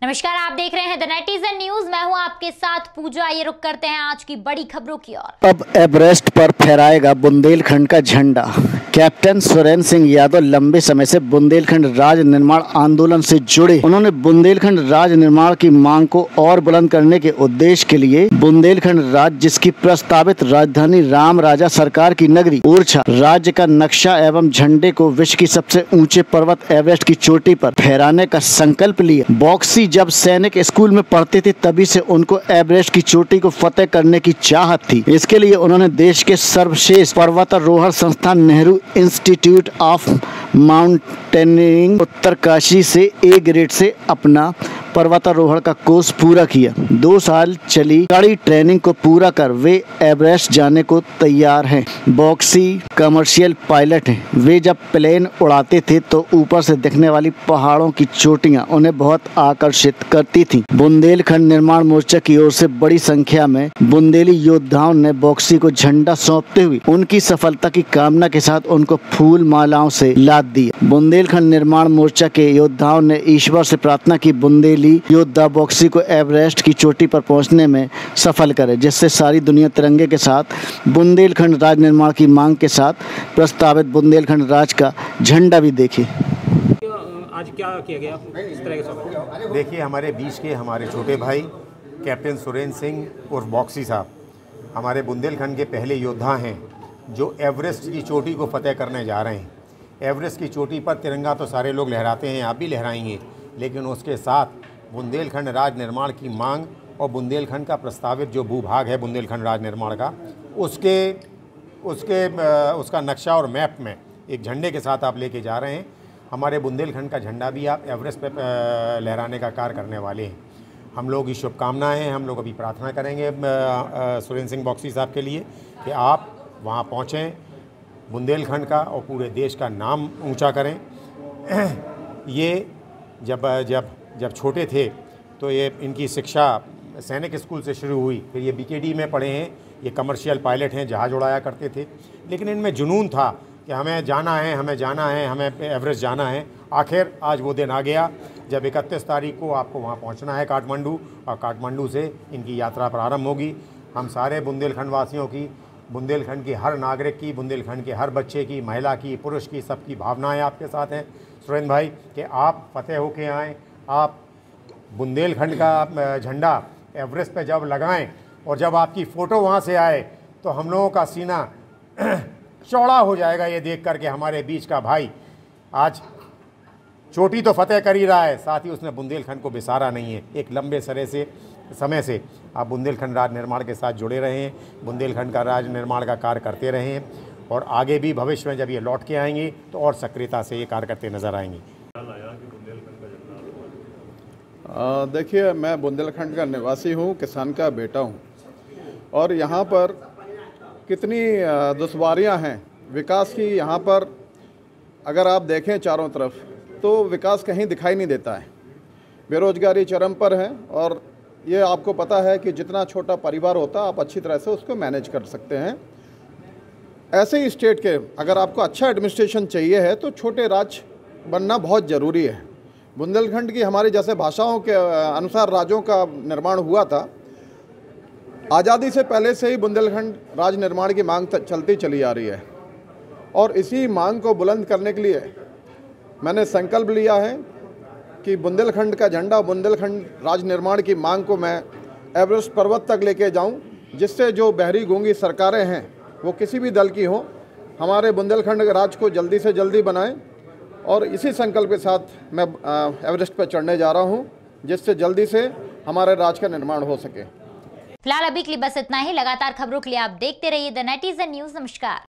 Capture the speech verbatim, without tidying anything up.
नमस्कार, आप देख रहे हैं द नेटिजन न्यूज। मैं हूं आपके साथ पूजा। ये रुक करते हैं आज की बड़ी खबरों की ओर। अब एवरेस्ट पर फहराएगा बुंदेलखंड का झंडा। कैप्टन सुरेंद्र सिंह यादव लंबे समय से बुंदेलखंड राज्य निर्माण आंदोलन से जुड़े। उन्होंने बुंदेलखंड राज्य निर्माण की मांग को और बुलंद करने के उद्देश्य के लिए बुंदेलखंड राज्य, जिसकी प्रस्तावित राजधानी राम राजा सरकार की नगरी ओरछा, राज्य का नक्शा एवं झंडे को विश्व की सबसे ऊंचे पर्वत एवरेस्ट की चोटी पर फहराने का संकल्प लिया। बॉक्सी जब सैनिक स्कूल में पढ़ते थे तभी से उनको एवरेस्ट की चोटी को फतेह करने की चाहत थी। इसके लिए उन्होंने देश के सर्वश्रेष्ठ पर्वतारोहण संस्थान Nehru institute of mountaineering Uttarkashi से ए ग्रेड से अपना पर्वतारोहण का कोर्स पूरा किया। दो साल चली कड़ी ट्रेनिंग को पूरा कर वे एवरेस्ट जाने को तैयार हैं। बॉक्सी कमर्शियल पायलट हैं। वे जब प्लेन उड़ाते थे तो ऊपर से दिखने वाली पहाड़ों की चोटियां उन्हें बहुत आकर्षित करती थीं। बुंदेलखंड निर्माण मोर्चा की ओर से बड़ी संख्या में बुंदेली योद्धाओं ने बॉक्सी को झंडा सौंपते हुए उनकी सफलता की कामना के साथ उनको फूल मालाओं से लाद दिया। बुंदेलखंड निर्माण मोर्चा के योद्धाओं ने ईश्वर से प्रार्थना की बुंदेली योद्धा बॉक्सी को एवरेस्ट की चोटी पर पहुंचने में सफल करे, जिससे सारी दुनिया तिरंगे के साथ बुंदेलखंड राज्य निर्माण की मांग के साथ प्रस्तावित बुंदेलखंड राज्य का झंडा भी देखे। आज क्या किया गया इस तरह के सवाल? देखिए, हमारे बीच के हमारे छोटे भाई कैप्टन सुरेंद्र सिंह उर्फ बॉक्सी साहब हमारे बुंदेलखंड के पहले योद्धा हैं जो एवरेस्ट की चोटी को फतेह करने जा रहे हैं। एवरेस्ट की चोटी पर तिरंगा तो सारे लोग लहराते हैं, आप भी लहराएंगे, लेकिन उसके साथ बुंदेलखंड राज्य निर्माण की मांग और बुंदेलखंड का प्रस्तावित जो भूभाग है बुंदेलखंड राज्य निर्माण का, उसके उसके उसका नक्शा और मैप में एक झंडे के साथ आप लेके जा रहे हैं। हमारे बुंदेलखंड का झंडा भी आप एवरेस्ट पे लहराने का कार्य करने वाले हैं। हम लोग की शुभकामनाएं हैं। हम लोग अभी प्रार्थना करेंगे सुरेंद्र सिंह बॉक्सी साहब के लिए कि आप वहाँ पहुँचें, बुंदेलखंड का और पूरे देश का नाम ऊंचा करें। ये जब जब जब छोटे थे तो ये इनकी शिक्षा सैनिक स्कूल से शुरू हुई, फिर ये बीकेडी में पढ़े हैं। ये कमर्शियल पायलट हैं, जहाज़ उड़ाया करते थे, लेकिन इनमें जुनून था कि हमें जाना है, हमें जाना है, हमें एवरेस्ट जाना है। आखिर आज वो दिन आ गया जब इकतीस तारीख को आपको वहाँ पहुँचना है काठमांडू, और काठमांडू से इनकी यात्रा प्रारंभ होगी। हम सारे बुंदेलखंड वासियों की, बुंदेलखंड के हर नागरिक की, बुंदेलखंड के हर बच्चे की, महिला की, पुरुष की, सबकी भावनाएं आपके साथ हैं सुरेंद्र भाई कि आप फतेह होके आएँ। आप बुंदेलखंड का झंडा एवरेस्ट पे जब लगाएं और जब आपकी फ़ोटो वहाँ से आए तो हम लोगों का सीना चौड़ा हो जाएगा ये देख कर के हमारे बीच का भाई आज चोटी तो फतेह कर ही रहा है, साथ ही उसने बुंदेलखंड को बिसारा नहीं है। एक लंबे सरे से समय से आप बुंदेलखंड राज्य निर्माण के साथ जुड़े रहे हैं, बुंदेलखंड का राज्य निर्माण का कार्य करते रहे हैं, और आगे भी भविष्य में जब ये लौट के आएंगे तो और सक्रियता से ये कार्य करते नज़र आएंगे। देखिए, मैं बुंदेलखंड का निवासी हूँ, किसान का बेटा हूँ, और यहाँ पर कितनी दुश्वारियाँ हैं विकास की। यहाँ पर अगर आप देखें चारों तरफ तो विकास कहीं दिखाई नहीं देता है। बेरोजगारी चरम पर है, और ये आपको पता है कि जितना छोटा परिवार होता है आप अच्छी तरह से उसको मैनेज कर सकते हैं। ऐसे ही स्टेट के अगर आपको अच्छा एडमिनिस्ट्रेशन चाहिए है तो छोटे राज्य बनना बहुत ज़रूरी है। बुंदेलखंड की हमारी जैसे भाषाओं के अनुसार राज्यों का निर्माण हुआ था, आज़ादी से पहले से ही बुंदेलखंड राज्य निर्माण की मांग चलती चली आ रही है, और इसी मांग को बुलंद करने के लिए मैंने संकल्प लिया है कि बुंदेलखंड का झंडा, बुंदेलखंड राज्य निर्माण की मांग को मैं एवरेस्ट पर्वत तक लेके जाऊं, जिससे जो बहरी गूंगी सरकारें हैं वो किसी भी दल की हों, हमारे बुंदेलखंड राज्य को जल्दी से जल्दी बनाएं। और इसी संकल्प के साथ मैं एवरेस्ट पर चढ़ने जा रहा हूं, जिससे जल्दी से हमारे राज्य का निर्माण हो सके। फिलहाल अभी के लिए बस इतना ही। लगातार खबरों के लिए आप देखते रहिए द नेटिजन न्यूज। नमस्कार।